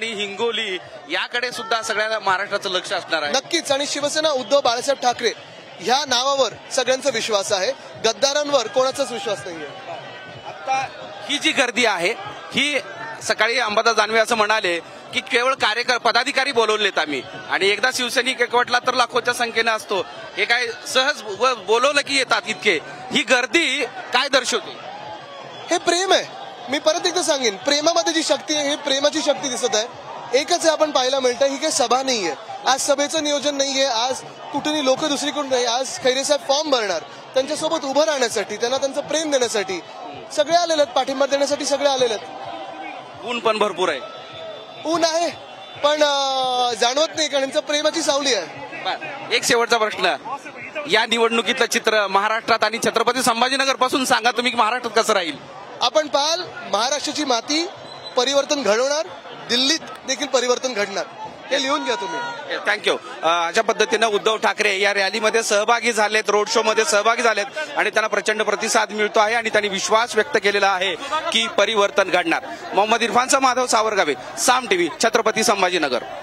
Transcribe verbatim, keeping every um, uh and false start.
आणि हिंगोली याकडे सुद्धा सगळ्या महाराष्ट्राचं लक्ष असणार आहे. नक्कीच. आणि शिवसेना उद्धव बाळासाहेब ठाकरे ह्या नावावर सगळ्यांचा विश्वास आहे, गद्दारांवर कोणाचाच विश्वास नाहीये. आता ही जी गर्दी आहे ही सकाळी अंबादास दानवे असं म्हणाले की केवळ कार्यकर पदाधिकारी बोलवलेत आम्ही आणि एकदा शिवसैनिक एकवटला तर लाखोच्या संख्येनं असतो. हे काय सहज बोलवलं की येतात इतके. ही गर्दी काय दर्शवते? हे प्रेम आहे. मी परत एकदा सांगेन, प्रेमामध्ये जी शक्ती आहे, हे प्रेमाची शक्ती दिसत आहे. एकच आहे आपण पाहायला मिळतं, ही काही सभा नाहीये, आज सभेचं नियोजन नाहीये, आज कुठेही लोक दुसरीकडून नाही. आज खैरे साहेब फॉर्म भरणार, त्यांच्यासोबत उभं राहण्यासाठी, त्यांना त्यांचं प्रेम देण्यासाठी सगळे आलेले आहेत, पाठिंबा देण्यासाठी सगळे आलेले आहेत. ऊन पण भरपूर आहे. ऊन आहे पण जाणवत नाही, कारण त्यांचं प्रेमाची सावली आहे. एक शेवटचा प्रश्न, या निवडणुकीतलं चित्र महाराष्ट्रात आणि छत्रपती संभाजीनगर पासून सांगा तुम्ही, महाराष्ट्रात कसं राहील? आपण पाहाल, महाराष्ट्राची माती परिवर्तन घडवणार, दिल्लीत देखील परिवर्तन घडणार. हे लिहून घ्या तुम्ही. थँक्यू. अशा पद्धतीनं उद्धव ठाकरे या रॅलीमध्ये सहभागी झालेत, रोड शो मध्ये सहभागी झालेत आणि त्यांना प्रचंड प्रतिसाद मिळतो आहे आणि त्यांनी विश्वास व्यक्त केलेला आहे की परिवर्तन घडणार. मोहम्मद इरफानचा माधव सावरगावे, साम टीव्ही, छत्रपती संभाजीनगर.